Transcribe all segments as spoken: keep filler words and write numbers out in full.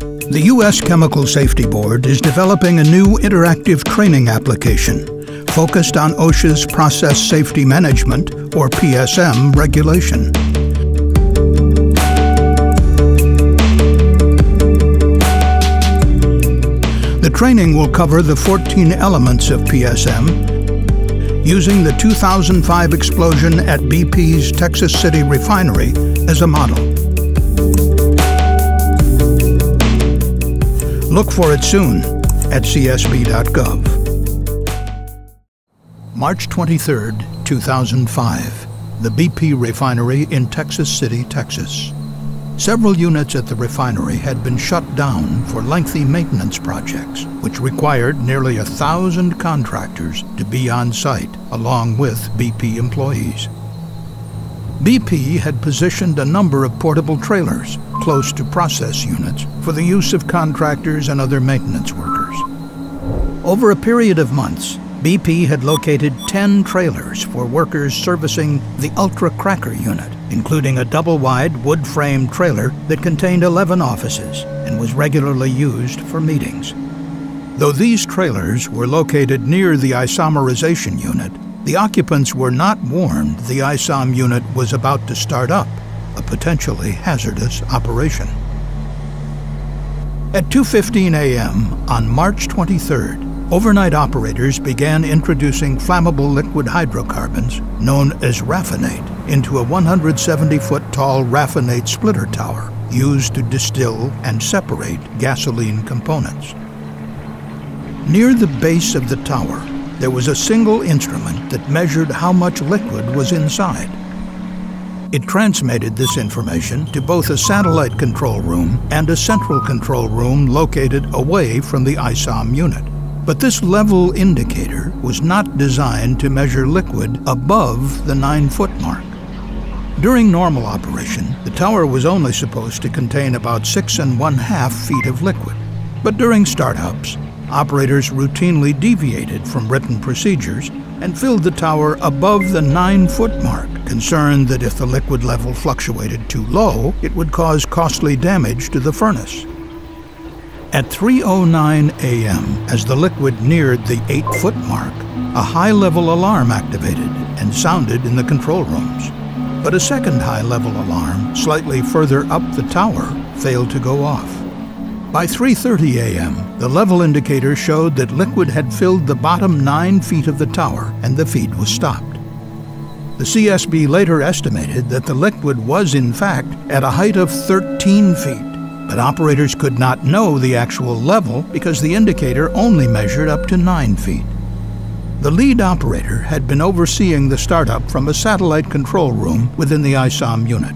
The U S Chemical Safety Board is developing a new interactive training application focused on OSHA's Process Safety Management, or P S M, regulation. The training will cover the fourteen elements of P S M, using the two thousand five explosion at B P's Texas City refinery as a model. Look for it soon at C S B dot gov. March twenty-third, two thousand five, the B P refinery in Texas City, Texas. Several units at the refinery had been shut down for lengthy maintenance projects, which required nearly a thousand contractors to be on site, along with B P employees. B P had positioned a number of portable trailers close to process units for the use of contractors and other maintenance workers. Over a period of months, B P had located ten trailers for workers servicing the Ultra Cracker unit, including a double-wide wood-frame trailer that contained eleven offices and was regularly used for meetings. Though these trailers were located near the isomerization unit, the occupants were not warned the I S O M unit was about to start up, a potentially hazardous operation. At two fifteen a m on March twenty-third, overnight operators began introducing flammable liquid hydrocarbons, known as raffinate, into a one hundred seventy foot tall raffinate splitter tower used to distill and separate gasoline components. Near the base of the tower, there was a single instrument that measured how much liquid was inside. It transmitted this information to both a satellite control room and a central control room located away from the I S O M unit. But this level indicator was not designed to measure liquid above the nine foot mark. During normal operation, the tower was only supposed to contain about six and one half feet of liquid. But during startups, operators routinely deviated from written procedures and filled the tower above the nine foot mark, concerned that if the liquid level fluctuated too low, it would cause costly damage to the furnace. At three oh nine a m, as the liquid neared the eight foot mark, a high-level alarm activated and sounded in the control rooms. But a second high-level alarm, slightly further up the tower, failed to go off. By three thirty a m, the level indicator showed that liquid had filled the bottom nine feet of the tower and the feed was stopped. The C S B later estimated that the liquid was in fact at a height of thirteen feet, but operators could not know the actual level because the indicator only measured up to nine feet. The lead operator had been overseeing the startup from a satellite control room within the I S O M unit.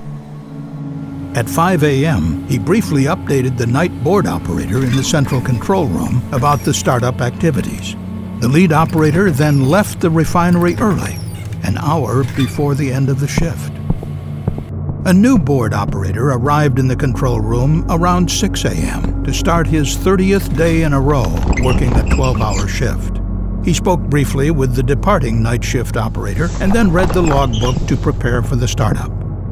At five a m, he briefly updated the night board operator in the central control room about the startup activities. The lead operator then left the refinery early, an hour before the end of the shift. A new board operator arrived in the control room around six a m to start his thirtieth day in a row working a twelve hour shift. He spoke briefly with the departing night shift operator and then read the logbook to prepare for the startup.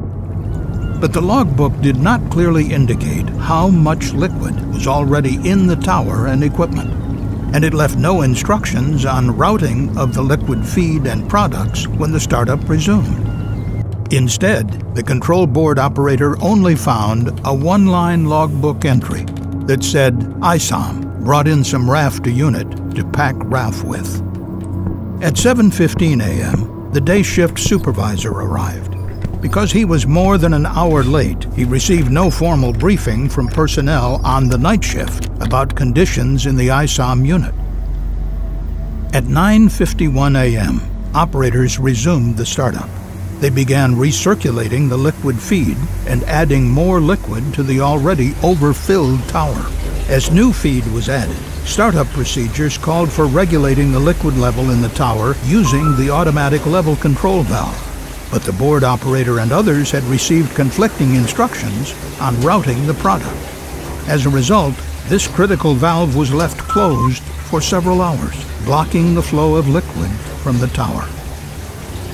But the logbook did not clearly indicate how much liquid was already in the tower and equipment, and it left no instructions on routing of the liquid feed and products when the startup resumed. Instead, the control board operator only found a one-line logbook entry that said I S O M brought in some R A F to unit to pack R A F with. At seven fifteen a m, the day shift supervisor arrived. Because he was more than an hour late, he received no formal briefing from personnel on the night shift about conditions in the I S O M unit. At nine fifty-one a m, operators resumed the startup. They began recirculating the liquid feed and adding more liquid to the already overfilled tower. As new feed was added, startup procedures called for regulating the liquid level in the tower using the automatic level control valve. But the board operator and others had received conflicting instructions on routing the product. As a result, this critical valve was left closed for several hours, blocking the flow of liquid from the tower.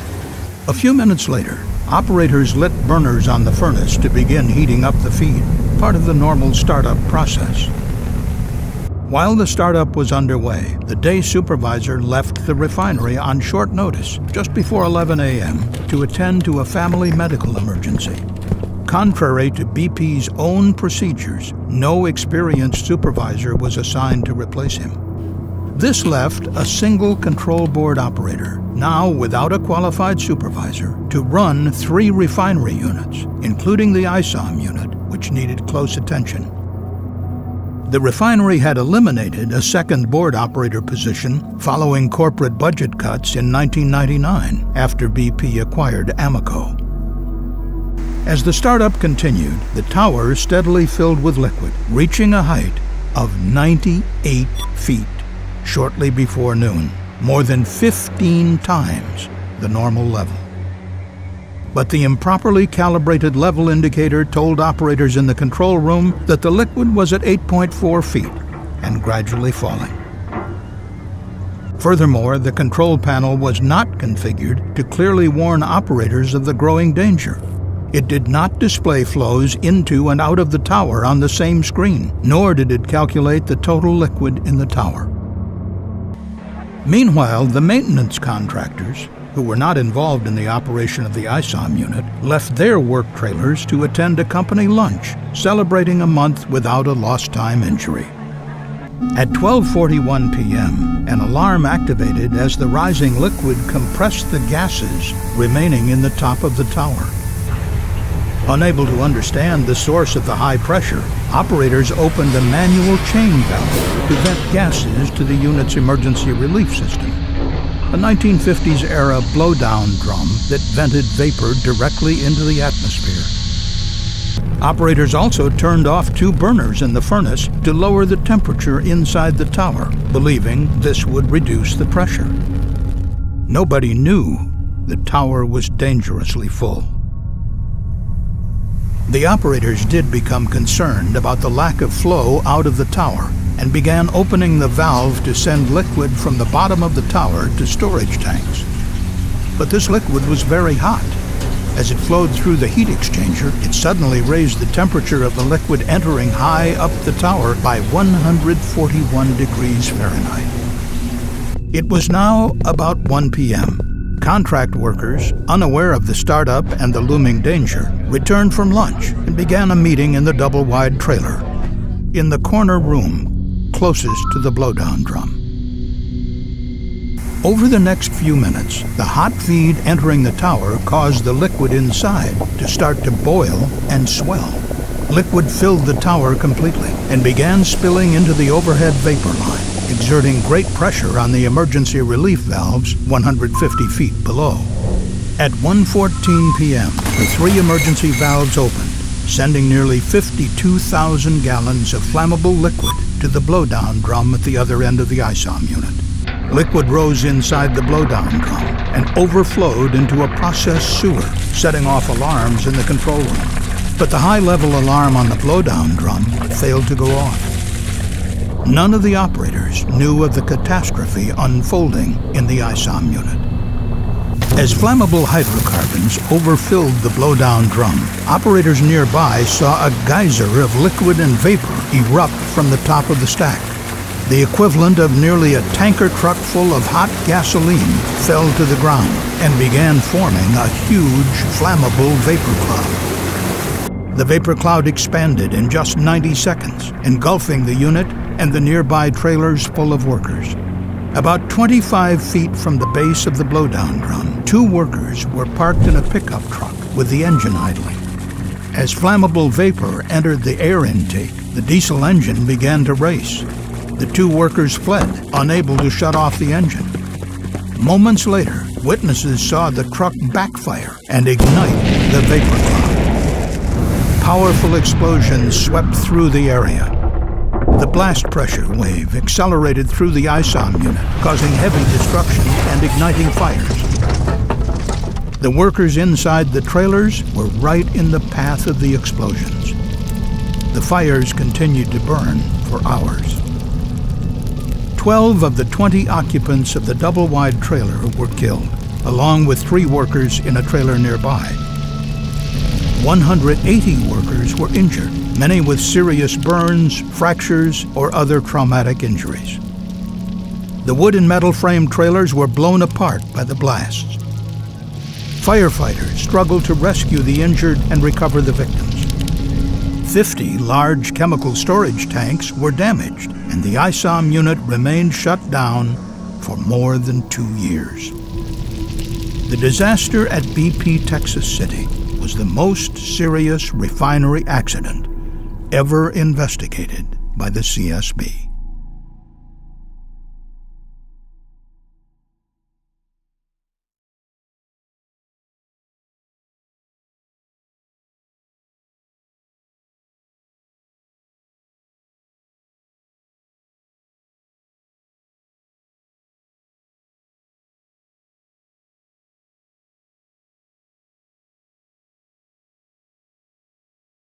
A few minutes later, operators lit burners on the furnace to begin heating up the feed. part of the normal startup process. While the startup was underway, the day supervisor left the refinery on short notice, just before eleven a m, to attend to a family medical emergency. Contrary to B P's own procedures, no experienced supervisor was assigned to replace him. This left a single control board operator, now without a qualified supervisor, to run three refinery units, including the I S O M unit, which needed close attention. The refinery had eliminated a second board operator position following corporate budget cuts in nineteen ninety-nine after B P acquired Amoco. As the startup continued, the tower steadily filled with liquid, reaching a height of ninety-eight feet shortly before noon, more than fifteen times the normal level. But the improperly calibrated level indicator told operators in the control room that the liquid was at eight point four feet and gradually falling. Furthermore, the control panel was not configured to clearly warn operators of the growing danger. It did not display flows into and out of the tower on the same screen, nor did it calculate the total liquid in the tower. Meanwhile, the maintenance contractors, who were not involved in the operation of the I S O M unit, left their work trailers to attend a company lunch, celebrating a month without a lost time injury. At twelve forty-one p m, an alarm activated as the rising liquid compressed the gases remaining in the top of the tower. Unable to understand the source of the high pressure, operators opened a manual chain valve to vent gases to the unit's emergency relief system, a nineteen fifties era blowdown drum that vented vapor directly into the atmosphere. Operators also turned off two burners in the furnace to lower the temperature inside the tower, believing this would reduce the pressure. Nobody knew the tower was dangerously full. The operators did become concerned about the lack of flow out of the tower and began opening the valve to send liquid from the bottom of the tower to storage tanks. But this liquid was very hot. As it flowed through the heat exchanger, it suddenly raised the temperature of the liquid entering high up the tower by one hundred forty-one degrees Fahrenheit. It was now about one p m Contract workers, unaware of the startup and the looming danger, returned from lunch and began a meeting in the double-wide trailer, in the corner room closest to the blowdown drum. Over the next few minutes, the hot feed entering the tower caused the liquid inside to start to boil and swell. Liquid filled the tower completely and began spilling into the overhead vapor line, exerting great pressure on the emergency relief valves one hundred fifty feet below. At one fourteen p m, the three emergency valves opened, sending nearly fifty-two thousand gallons of flammable liquid to the blowdown drum at the other end of the I S O M unit. Liquid rose inside the blowdown drum and overflowed into a process sewer, setting off alarms in the control room. But the high-level alarm on the blowdown drum failed to go off. None of the operators knew of the catastrophe unfolding in the I S O M unit. As flammable hydrocarbons overfilled the blowdown drum, operators nearby saw a geyser of liquid and vapor erupt from the top of the stack. The equivalent of nearly a tanker truck full of hot gasoline fell to the ground and began forming a huge flammable vapor cloud. The vapor cloud expanded in just ninety seconds, engulfing the unit and the nearby trailers full of workers. About twenty-five feet from the base of the blowdown drum, two workers were parked in a pickup truck with the engine idling. As flammable vapor entered the air intake, the diesel engine began to race. The two workers fled, unable to shut off the engine. Moments later, witnesses saw the truck backfire and ignite the vapor cloud. Powerful explosions swept through the area. The blast pressure wave accelerated through the I S O M unit, causing heavy destruction and igniting fires. The workers inside the trailers were right in the path of the explosions. The fires continued to burn for hours. Twelve of the twenty occupants of the double-wide trailer were killed, along with three workers in a trailer nearby. one hundred eighty workers were injured, many with serious burns, fractures, or other traumatic injuries. The wood and metal frame trailers were blown apart by the blasts. Firefighters struggled to rescue the injured and recover the victims. fifty large chemical storage tanks were damaged, and the I SOM unit remained shut down for more than two years. The disaster at B P Texas City was the most serious refinery accident ever investigated by the C S B.